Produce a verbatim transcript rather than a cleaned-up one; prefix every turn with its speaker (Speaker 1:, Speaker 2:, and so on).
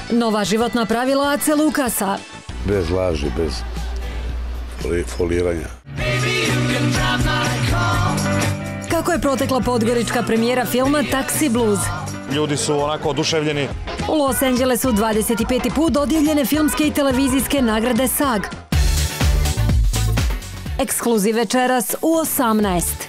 Speaker 1: Nova životna pravila Ace Lukasa.
Speaker 2: Bez laži, bez foliranja.
Speaker 1: Kako je protekla podgorička premijera filma Taxi Blues?
Speaker 3: Ljudi su onako oduševljeni.
Speaker 1: U Los Angelesu dvadeset peti put dodijeljene filmske i televizijske nagrade S A G. Ekskluziv večeras u osamnaest.